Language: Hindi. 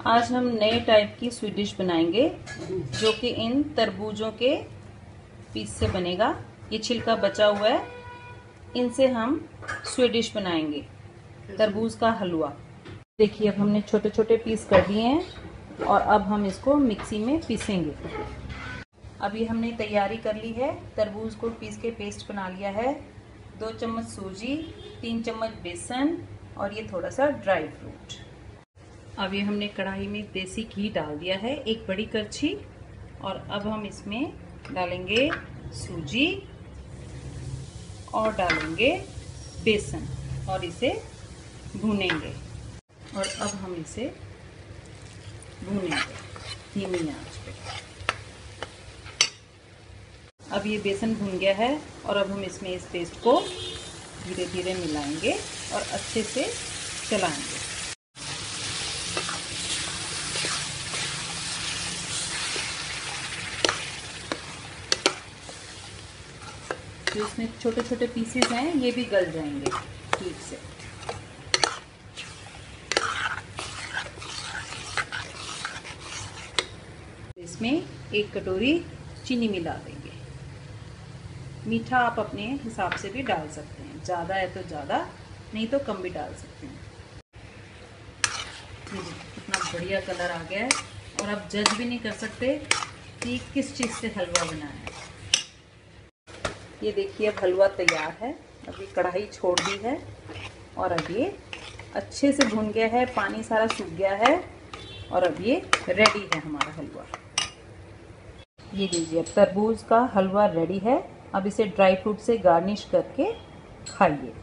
आज हम नए टाइप की स्वीट डिश बनाएंगे जो कि इन तरबूजों के पीस से बनेगा। ये छिलका बचा हुआ है, इनसे हम स्वीट डिश बनाएंगे, तरबूज का हलवा। देखिए अब हमने छोटे छोटे पीस कर दिए हैं और अब हम इसको मिक्सी में पीसेंगे। अभी हमने तैयारी कर ली है, तरबूज को पीस के पेस्ट बना लिया है। 2 चम्मच सूजी, 3 चम्मच बेसन और ये थोड़ा सा ड्राई फ्रूट। अब ये हमने कढ़ाई में देसी घी डाल दिया है, 1 बड़ी करछी। और अब हम इसमें डालेंगे सूजी और डालेंगे बेसन और इसे भूनेंगे। और अब हम इसे भूनेंगे धीमी आंच पे। अब ये बेसन भून गया है और अब हम इसमें इस पेस्ट को धीरे धीरे मिलाएंगे और अच्छे से चलाएंगे। जो इसमें छोटे छोटे पीसेस हैं ये भी गल जाएंगे ठीक से। इसमें 1 कटोरी चीनी मिला देंगे। मीठा आप अपने हिसाब से भी डाल सकते हैं, ज़्यादा है तो ज़्यादा, नहीं तो कम भी डाल सकते हैं। कितना बढ़िया कलर आ गया है और आप जज भी नहीं कर सकते कि किस चीज़ से हलवा बना है। ये देखिए अब हलवा तैयार है। अब ये कढ़ाई छोड़ दी है और अब ये अच्छे से भुन गया है, पानी सारा सूख गया है और अब ये रेडी है हमारा हलवा। ये लीजिए अब तरबूज का हलवा रेडी है। अब इसे ड्राई फ्रूट से गार्निश करके खाइए।